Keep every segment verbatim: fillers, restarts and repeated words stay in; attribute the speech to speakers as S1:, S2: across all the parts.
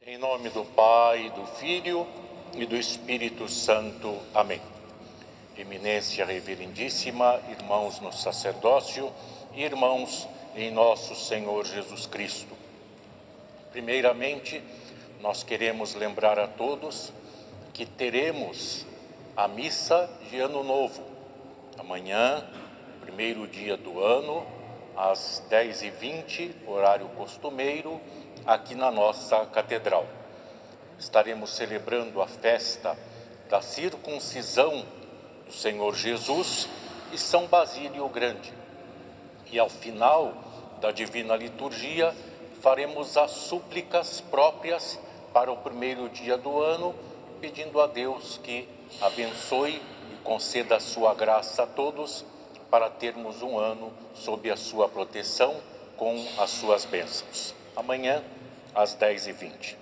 S1: Em nome do Pai, do Filho e do Espírito Santo. Amém. Eminência reverendíssima, irmãos no sacerdócio e irmãos em nosso Senhor Jesus Cristo. Primeiramente, nós queremos lembrar a todos que teremos a missa de Ano Novo. Amanhã, primeiro dia do ano, às dez e vinte, horário costumeiro, aqui na nossa catedral. Estaremos celebrando a festa da circuncisão do Senhor Jesus e São Basílio Grande. E ao final da Divina Liturgia, faremos as súplicas próprias para o primeiro dia do ano, pedindo a Deus que abençoe e conceda a sua graça a todos, para termos um ano sob a sua proteção com as suas bênçãos. Amanhã, às dez e vinte.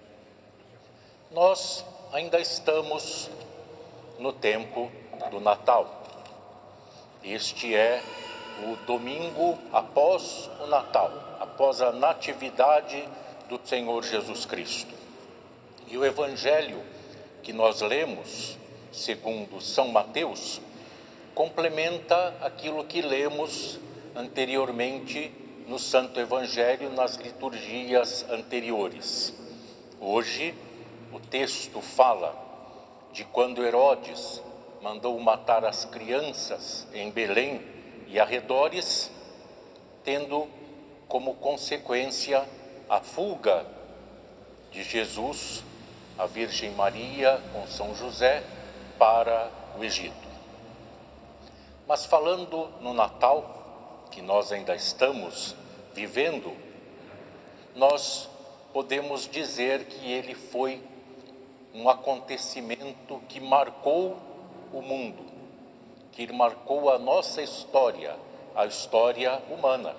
S1: Nós ainda estamos no tempo do Natal. Este é o domingo após o Natal, após a natividade do Senhor Jesus Cristo. E o Evangelho que nós lemos, segundo São Mateus, complementa aquilo que lemos anteriormente no Santo Evangelho, nas liturgias anteriores. Hoje, o texto fala de quando Herodes mandou matar as crianças em Belém e arredores, tendo como consequência a fuga de Jesus, a Virgem Maria com São José, para o Egito. Mas falando no Natal, que nós ainda estamos vivendo, nós podemos dizer que ele foi um acontecimento que marcou o mundo, que marcou a nossa história, a história humana.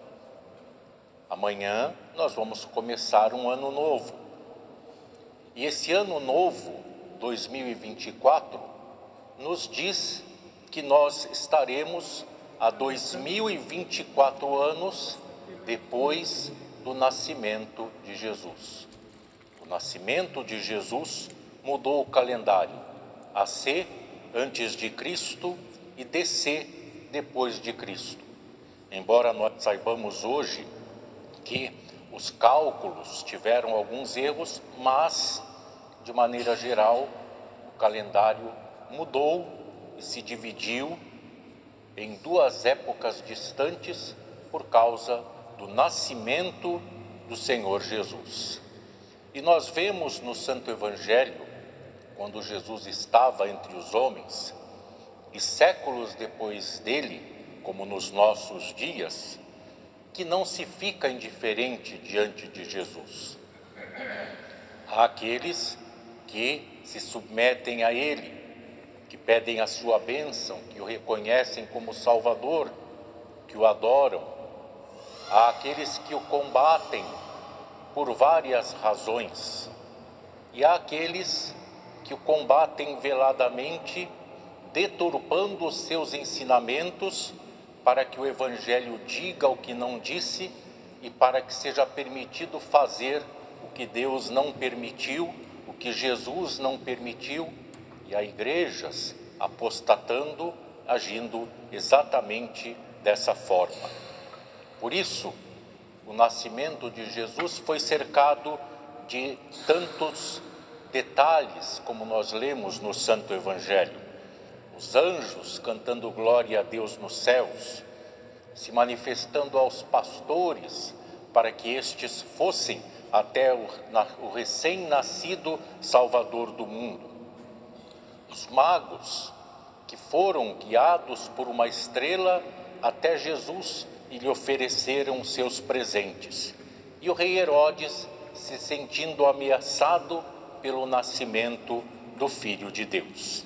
S1: Amanhã nós vamos começar um ano novo. E esse ano novo, dois mil e vinte e quatro, nos diz que nós estaremos há dois mil e vinte e quatro anos depois do nascimento de Jesus. O nascimento de Jesus mudou o calendário. A C antes de Cristo e D C depois de Cristo. Embora nós saibamos hoje que os cálculos tiveram alguns erros, mas, de maneira geral, o calendário mudou e se dividiu em duas épocas distantes por causa do nascimento do Senhor Jesus. E nós vemos no Santo Evangelho, quando Jesus estava entre os homens, e séculos depois dele, como nos nossos dias, que não se fica indiferente diante de Jesus. Há aqueles que se submetem a ele, que pedem a sua bênção, que o reconhecem como Salvador, que o adoram. Há aqueles que o combatem por várias razões. E há aqueles que o combatem veladamente, deturpando os seus ensinamentos, para que o Evangelho diga o que não disse e para que seja permitido fazer o que Deus não permitiu, o que Jesus não permitiu. E há igrejas apostatando, agindo exatamente dessa forma. Por isso, o nascimento de Jesus foi cercado de tantos detalhes, como nós lemos no Santo Evangelho. Os anjos cantando glória a Deus nos céus, se manifestando aos pastores para que estes fossem até o, na, o recém-nascido Salvador do mundo. Os magos que foram guiados por uma estrela até Jesus e lhe ofereceram seus presentes. E o rei Herodes se sentindo ameaçado pelo nascimento do Filho de Deus.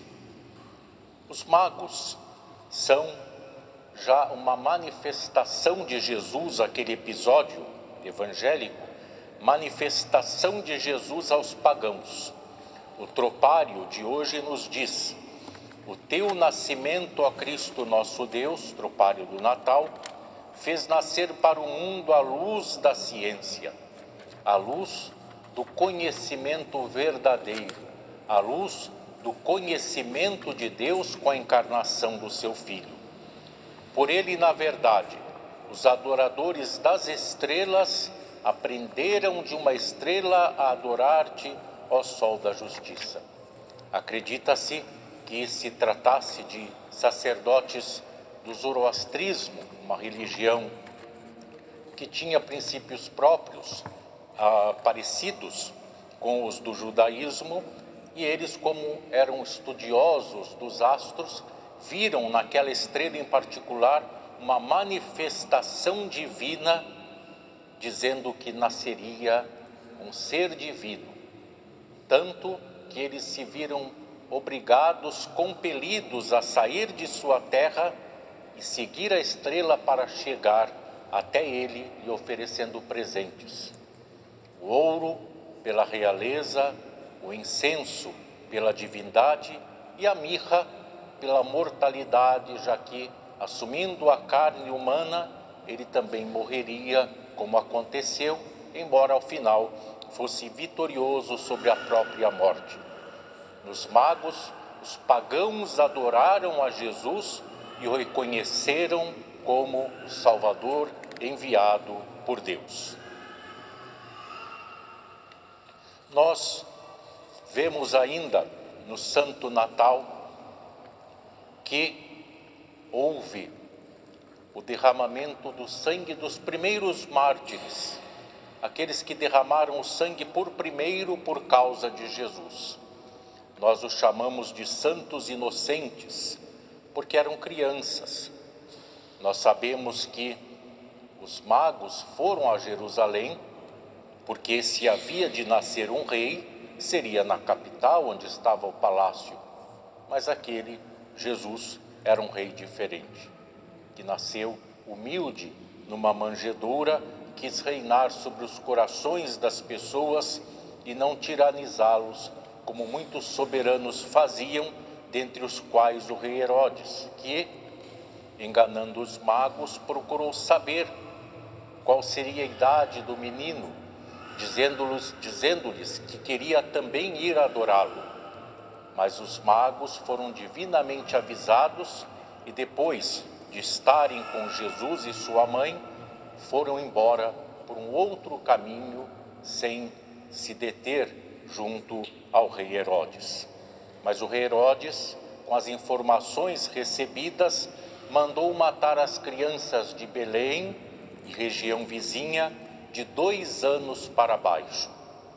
S1: Os magos são já uma manifestação de Jesus, aquele episódio evangélico, manifestação de Jesus aos pagãos. O tropário de hoje nos diz: o teu nascimento, ó Cristo nosso Deus, tropário do Natal, fez nascer para o mundo a luz da ciência, a luz do conhecimento verdadeiro, a luz do conhecimento de Deus com a encarnação do seu Filho. Por ele, na verdade, os adoradores das estrelas aprenderam de uma estrela a adorar-te, ó Sol da Justiça. Acredita-se que se tratasse de sacerdotes do zoroastrismo, uma religião que tinha princípios próprios, ah, parecidos com os do judaísmo, e eles, como eram estudiosos dos astros, viram naquela estrela em particular uma manifestação divina, dizendo que nasceria um ser divino, tanto que eles se viram obrigados, compelidos a sair de sua terra e seguir a estrela para chegar até ele lhe oferecendo presentes. O ouro pela realeza, o incenso pela divindade e a mirra pela mortalidade, já que, assumindo a carne humana, ele também morreria, como aconteceu, embora ao final fosse vitorioso sobre a própria morte. Nos magos, os pagãos adoraram a Jesus e o reconheceram como o Salvador enviado por Deus. Nós vemos ainda no Santo Natal que houve o derramamento do sangue dos primeiros mártires, aqueles que derramaram o sangue por primeiro por causa de Jesus. Nós os chamamos de santos inocentes, porque eram crianças. Nós sabemos que os magos foram a Jerusalém, porque se havia de nascer um rei, seria na capital onde estava o palácio. Mas aquele Jesus era um rei diferente, que nasceu humilde numa manjedoura, quis reinar sobre os corações das pessoas e não tiranizá-los, como muitos soberanos faziam, dentre os quais o rei Herodes, que, enganando os magos, procurou saber qual seria a idade do menino, dizendo-lhes, dizendo-lhes que queria também ir adorá-lo. Mas os magos foram divinamente avisados e depois de estarem com Jesus e sua mãe, foram embora por um outro caminho, sem se deter junto ao rei Herodes. Mas o rei Herodes, com as informações recebidas, mandou matar as crianças de Belém e região vizinha de dois anos para baixo.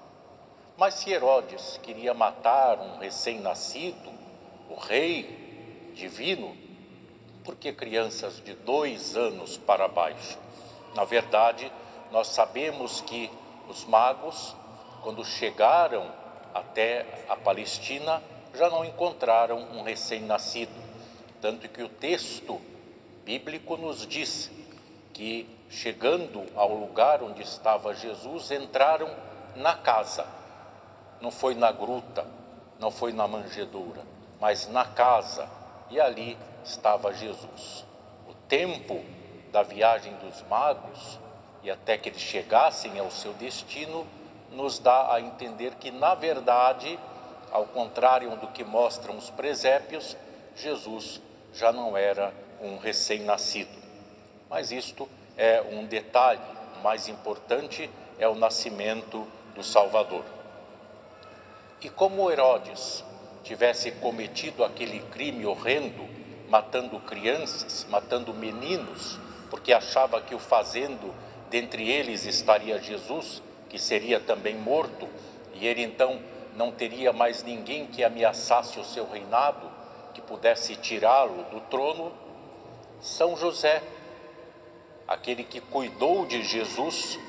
S1: Mas se Herodes queria matar um recém-nascido, o rei divino, por que crianças de dois anos para baixo? Na verdade, nós sabemos que os magos, quando chegaram até a Palestina, já não encontraram um recém-nascido. Tanto que o texto bíblico nos diz que, chegando ao lugar onde estava Jesus, entraram na casa. Não foi na gruta, não foi na manjedoura, mas na casa, e ali estava Jesus. O tempo da viagem dos magos, e até que eles chegassem ao seu destino, nos dá a entender que, na verdade, ao contrário do que mostram os presépios, Jesus já não era um recém-nascido. Mas isto é um detalhe. O mais importante é o nascimento do Salvador. E como Herodes tivesse cometido aquele crime horrendo, matando crianças, matando meninos, porque achava que o fazendo dentre eles estaria Jesus, que seria também morto, e ele então não teria mais ninguém que ameaçasse o seu reinado, que pudesse tirá-lo do trono, São José, aquele que cuidou de Jesus,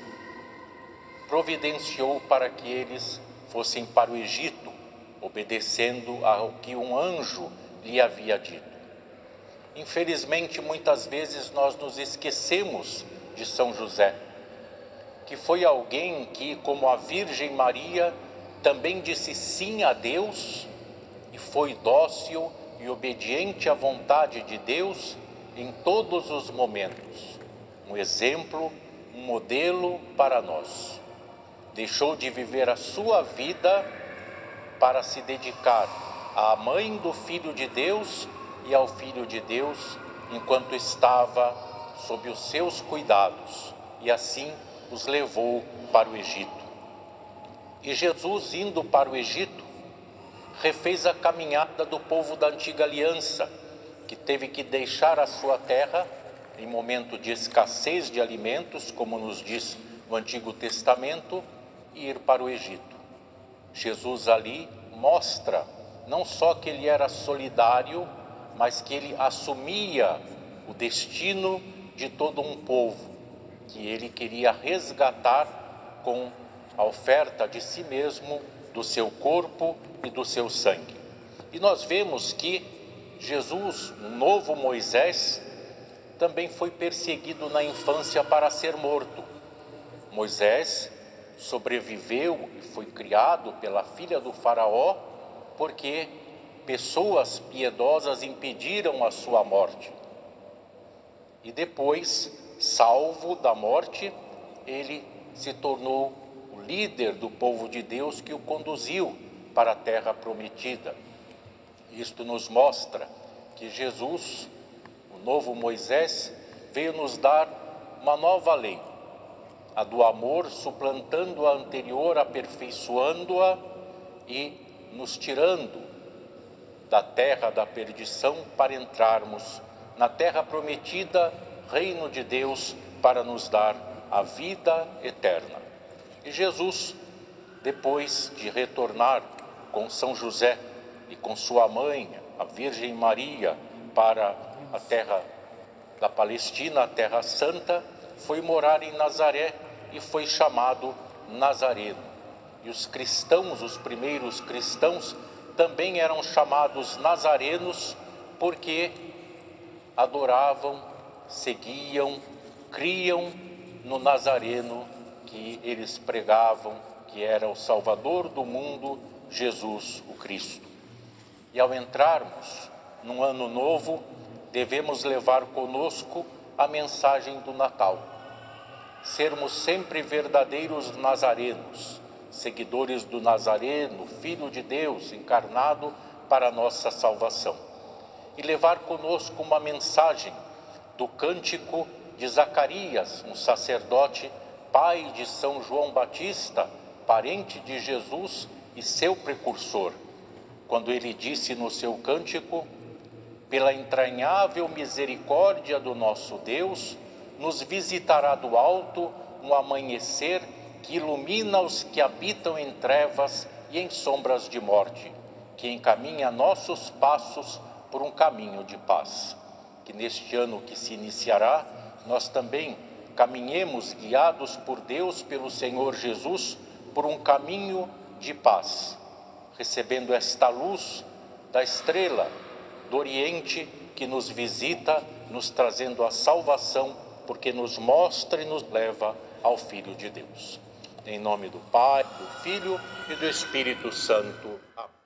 S1: providenciou para que eles fossem para o Egito, obedecendo ao que um anjo lhe havia dito. Infelizmente, muitas vezes nós nos esquecemos de São José, que foi alguém que, como a Virgem Maria, também disse sim a Deus e foi dócil e obediente à vontade de Deus em todos os momentos. Um exemplo, um modelo para nós. deixou de viver a sua vida para se dedicar à mãe do Filho de Deus e ao Filho de Deus, enquanto estava sob os seus cuidados, e assim os levou para o Egito. E Jesus, indo para o Egito, refez a caminhada do povo da antiga aliança, que teve que deixar a sua terra em momento de escassez de alimentos, como nos diz o Antigo Testamento, e ir para o Egito. Jesus ali mostra não só que ele era solidário, mas que ele assumia o destino de todo um povo, que ele queria resgatar com a oferta de si mesmo, do seu corpo e do seu sangue. E nós vemos que Jesus, o novo Moisés, também foi perseguido na infância para ser morto. Moisés sobreviveu e foi criado pela filha do faraó, porque pessoas piedosas impediram a sua morte. E depois, salvo da morte, ele se tornou o líder do povo de Deus que o conduziu para a terra prometida. Isto nos mostra que Jesus, o novo Moisés, veio nos dar uma nova lei, a do amor, suplantando a anterior, aperfeiçoando-a e nos tirando da terra da perdição para entrarmos na terra prometida, reino de Deus, para nos dar a vida eterna. E Jesus, depois de retornar com São José e com sua mãe, a Virgem Maria, para a terra da Palestina, a Terra Santa, foi morar em Nazaré e foi chamado Nazareno. E os cristãos, os primeiros cristãos, também eram chamados nazarenos porque adoravam, seguiam, criam no Nazareno que eles pregavam, que era o Salvador do mundo, Jesus o Cristo. E ao entrarmos num ano novo, devemos levar conosco a mensagem do Natal. Sermos sempre verdadeiros nazarenos, seguidores do Nazareno, Filho de Deus, encarnado para a nossa salvação. E levar conosco uma mensagem do cântico de Zacarias, um sacerdote, pai de São João Batista, parente de Jesus e seu precursor, quando ele disse no seu cântico: pela entranhável misericórdia do nosso Deus, nos visitará do alto um amanhecer que ilumina os que habitam em trevas e em sombras de morte, que encaminha nossos passos por um caminho de paz. Que neste ano que se iniciará, nós também caminhemos guiados por Deus, pelo Senhor Jesus, por um caminho de paz, recebendo esta luz da estrela do Oriente que nos visita, nos trazendo a salvação, porque nos mostra e nos leva ao Filho de Deus. Em nome do Pai, do Filho e do Espírito Santo. Amém.